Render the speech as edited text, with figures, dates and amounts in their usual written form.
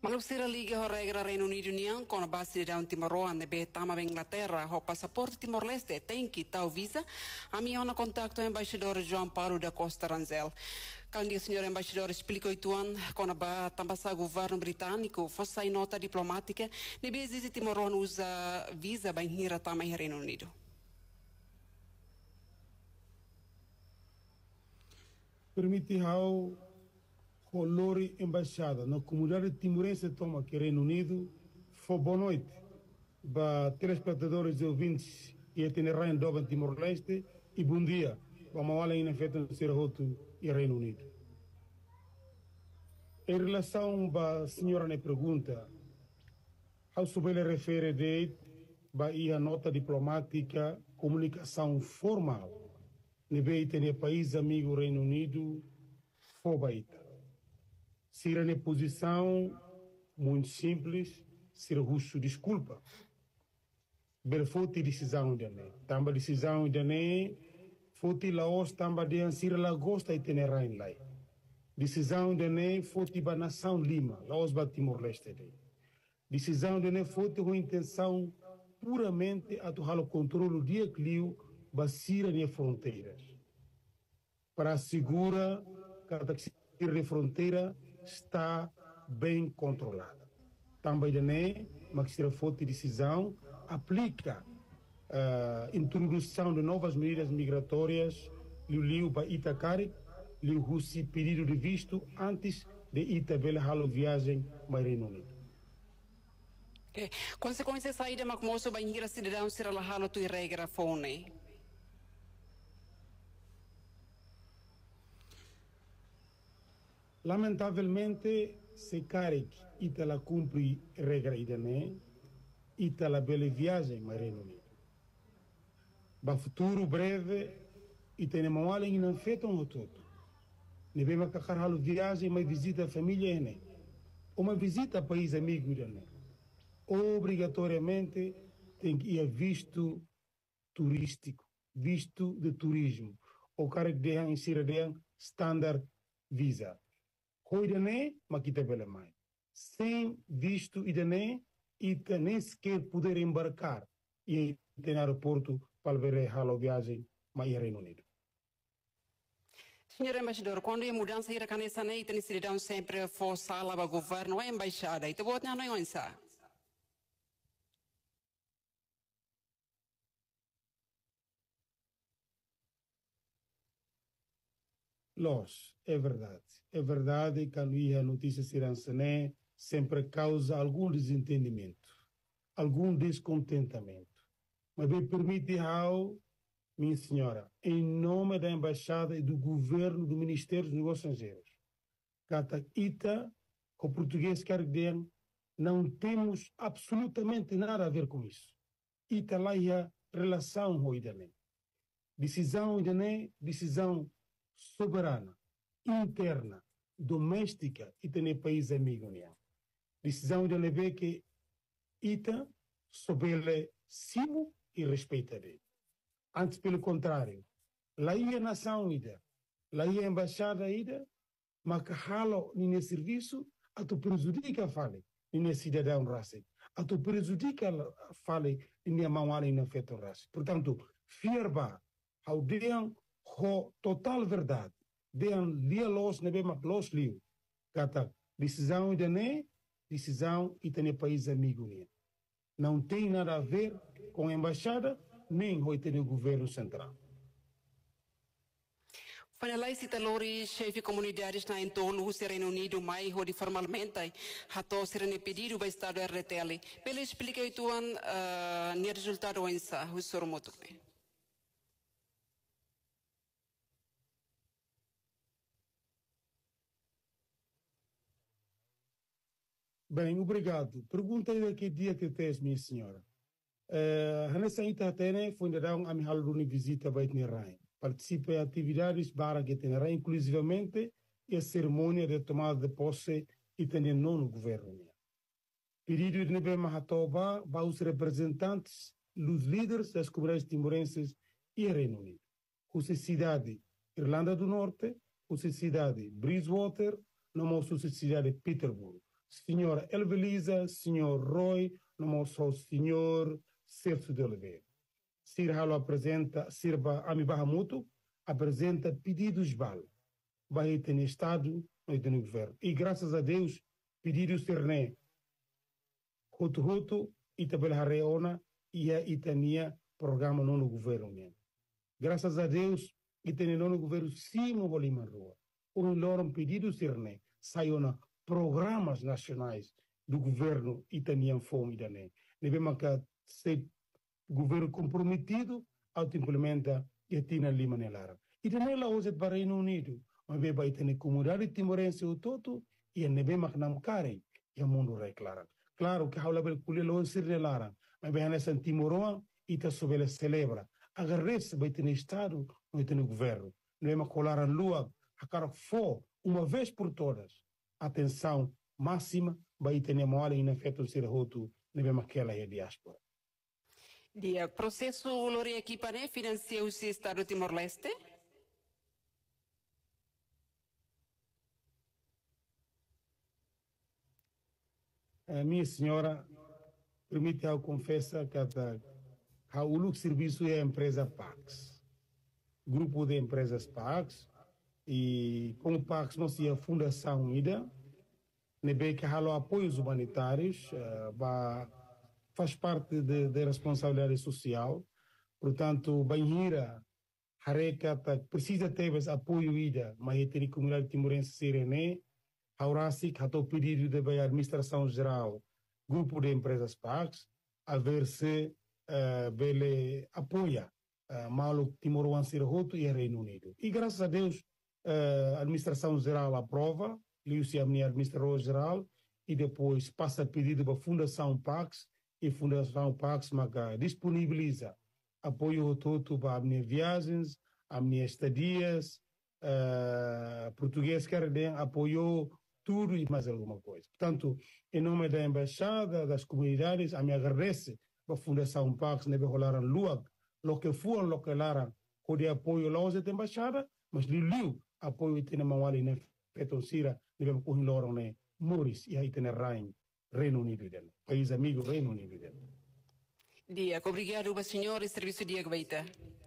Malusira liga ho regra Reino Unido niang com a base de Timor nebe tama Inglaterra ho passaporte Timor-Leste tem que tal visa. A minha ona contacto o embaixador João Paulo da Costa Ranzel. Quando o senhor embaixador explicou ituan com a tambasa governo britânico fosse em nota diplomática nebe existe Timor usa visa bem hira tama Reino Unido. Permite ao colore embaixada na comunidade timorense toma que Reino Unido foi boa noite para telespectadores e ouvintes e itinerário em Doban Timor-Leste e bom dia para uma aula em feita no Serroto e Reino Unido. Em relação à senhora na pergunta, ao souber refere de a nota diplomática, comunicação formal, nebe no país amigo Reino Unido, foi baita. Sira na posição muito simples, ser russo desculpa. Belfoti decisão de né. Tamba decisão de né, foti Laos tamba de Sira la gosta e tenerá em lá. Decisão de né, foti ba nação Lima, Laos ba Timor-Leste de. Decisão de né, foti com intenção puramente a torrar o controle de equilíbrio ba Sira nas fronteiras. Para assegurar que a fronteira está bem controlada. Também mas se for decisão, aplica a introdução de novas medidas migratórias e o liu para Itacari, e o pedido de visto antes de Itabela a viagem para o Reino Unido. Consequência saída mas moço bem hira cidadão será lá halo tu regra fone. Lamentavelmente, se carique itala cumpre regra idane, itala bela viagem para Reino Unido. Para futuro breve, itene mawala em não feito um todo. Nebe macacar halo viagem, mas visita a família ene, uma visita a país amigo idane. Obrigatoriamente tem que ir visto turístico, visto de turismo. O cara que deixa em Siradean standard visa. Hoidane, makita bela mai. Sem visto idane, ita nem sequer poder embarcar e ir no aeroporto para ver a viagem para o Reino Unido. Senhor embaixador, quando a mudança irá canessa nem tem cidadão sempre força lá para governo a embaixada, então vou ter não é isso. Los, é verdade que a notícia Siransané sempre causa algum desentendimento, algum descontentamento. Mas me permite, minha senhora, em nome da Embaixada e do Governo do Ministério dos Negócios Estrangeiros, Cata Ita, o português quer dizer, não temos absolutamente nada a ver com isso. Ita lá é a relação com o Idané. Decisão Idané, decisão soberana, interna, doméstica e tem país amigo. Decisão de levar que ita sob cimo e respeita dele. Antes, pelo contrário, lá é a nação ida, lá é a embaixada ida, mas que halo nesse serviço, a tu prejudica a fale, nesse cidadão raça, a tu prejudica a fale, nesse mauala e na feito raça. Portanto, fierba, ao dean, ho total verdade. Dean lia los nebe mak los liu. Kata decisão ida ne, decisão ita ne país amigo ne. Não tem nada a ver com a embaixada nem com o governo central. Fanelai cita lori chefe comunidades na entorno do Reino Unido mai hodi formalmente hato serene pedido para Estado RTL. Pelo explica ituan ne resultado ensa o sormoto. Bem, obrigado. Pergunta aí que dia que tens, minha senhora. Nessa Itatene foi ainda dar uma visita para Itnerai. Participa em atividades para que Itnerai, inclusivamente a cerimônia de tomada de posse e também no governo. Pedido de Nebe Mahatoba para os representantes, os líderes das comunidades timorenses e Reino Unido. A cidade Irlanda do Norte, a cidade Bridgewater, não a cidade Peterborough. senhora Elvelisa, senhor Roy, não só o senhor Celso de Oliveira. Sir Halo apresenta, Sir Ami Bahamuto apresenta pedidos bala. Vai ter no Estado, vai ter no governo. E graças a Deus, pedidos Sirné, Hutu, Itabel Hareona e a Itania, programa no governo mesmo. Graças a Deus, Itania no governo, Simo Bolima Rua. Um loro pedido Sirné, saiu na programas nacionais do governo Itanian Fome Dané. Devemos ser governo comprometido ao implementar e tina lima nelara. E também lá hoje para o Reino Unido, mas bem vai ter comunidade timorense o todo e a nebe macnam care e o mundo reclara. Claro que haula bel kulelo on sir nelara, mas bem nessa Timoroa e ta sobele celebra. Agarrece vai ter estado, vai ter governo. Nebe colar a lua, a cara fo uma vez por todas. Atenção máxima vai ter moala e na feto ser roto, nebe maquela e a diáspora. Dia processo lori equipa ne financia o Estado Timor-Leste? Minha senhora, permite eu confessar que o serviço é a empresa Pax, grupo de empresas Pax, e como Pax não se a fundação ida, nebe que há apoios humanitários, faz parte da responsabilidade social, portanto, Banhira, Hareca, precisa ter esse apoio ida, mas a comunidade timorense Sirene, Haurasic, a pedido da administração geral, grupo de empresas Pax, a ver se ele apoia Malo Timor Sirroto e o Reino Unido. E graças a Deus, a administração geral aprova, Lúcia a minha administradora geral, e depois passa pedido para a Fundação Pax, e a Fundação Pax disponibiliza apoio todo para as minhas viagens, as minhas estadias, português quer apoiou tudo e mais alguma coisa. Portanto, em nome da Embaixada, das comunidades, a me agradece a Fundação Pax, neve rolar a lua, lo que for, lo que lara, com de apoio lá da Embaixada, mas liu apoio tem na mawali na Petonsira, neve com loro ne Morris e aí tem Reino Unido dele, país amigo Reino Unido dele. Dia, obrigado, senhor, e serviço dia que vai ter.